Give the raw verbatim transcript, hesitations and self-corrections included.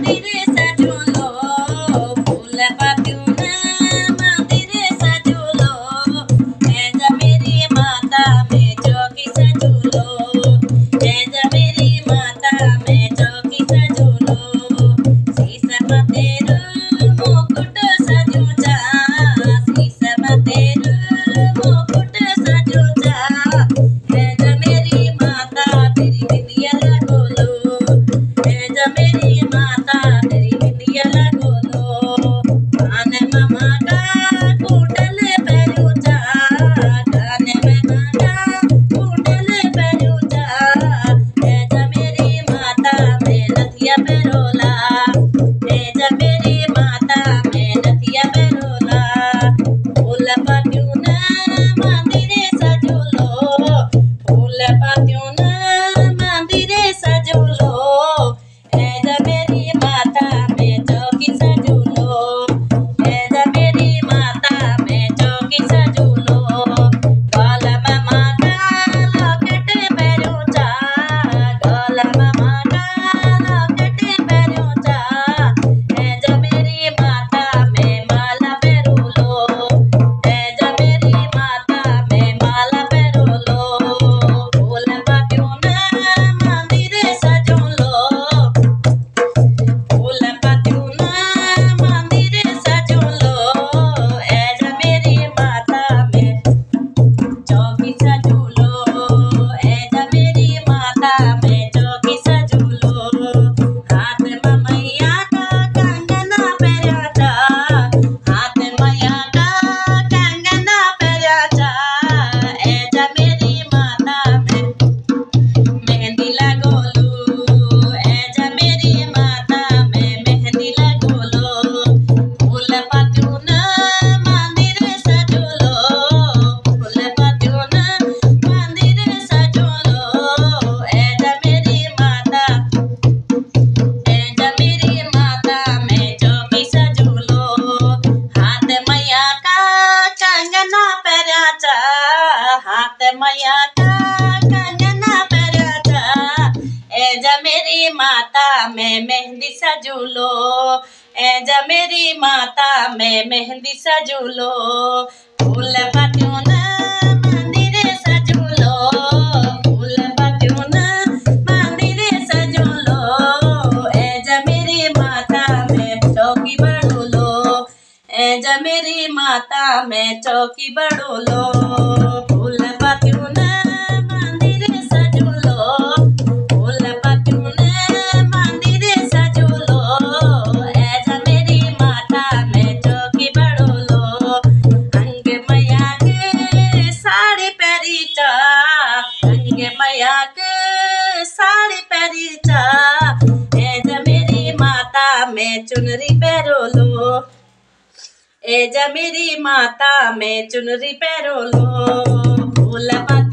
मंदिर सजोलो फूल पातियों ने मंदिर सजोलो ऐजा मेरी माता में चौकी सजोलो ऐजा मेरी माता में चौकी सजोलो शीशम तेरू मुकुट सजोचा शीशम तेरू मुकुट सजोचा ऐजा मेरी माता तेरी बिंदिया लगोलो ऐजा मेरी माता तेरी बिंदिया लगोलो कान मामा का कुंडल पहरुचा कान मामा का कुंडल पहरुचा ऐजा मेरी माता में नथिया पहरोला ऐजा मेरी माता में नथिया पहरोला फूल पातियों ने मंदिर सजोलो फूल पातियों ने मंदिर सजोलो ऐजा मेरी माता में चौकी सजोलो ऐजा मेरी माता में चौकी सजोलो गल मामा का लॉकेट पहरोचा गल मामा का लॉकेट पहरोचा ऐजा मेरी माता में माला पहरोलो ऐजा मेरी माता में माला पहरोलो फूल पातियों ने मंदिर सजोलो फूल पातियों ने मंदिर सजोलो ऐजा मेरी माता में चौकी सजोलो ऐजा मेरी माता में चौकी सजोलो हाथ में मैया का कंगना पहराचा हाथ मैया का कंगना पहराचा ऐजा मेरी माता में मेहंदी लगोलो ऐजा मेरी माता में मेहंदी लगोलो फूल पातियों ने मंदिर सजोलो फूल पातियों ने मंदिर सजोलो ऐजा मेरी माता ऐजा मेरी माता में चौकी सजोलो हाथ मैया का कंगना पहराचा हाथ मैया का कंगना पहराचा ऐजा मेरी माता में मेहंदी सजोलो ऐजा मेरी माता में मेहंदी सजोलो फूल पातियों ने मंदिर सजोलो फूल पातियों ने मंदिर सजोलो ऐजा मेरी माता में चौकी बड़ोलो ऐजा मेरी माता में चौकी बड़ोलो फूल पातियों ने मंदिर सजोलो फूल पातियों ने मंदिर सजोलो ऐजा मेरी माता में चौकी बड़ोलो अंग मैया के साड़ी पहरीचा अंग मैया के साड़ी पहरीचा ऐजा मेरी माता में चुनरी पहरोलो ऐजा मेरी माता में चुनरी पहरोलो फूल पातियों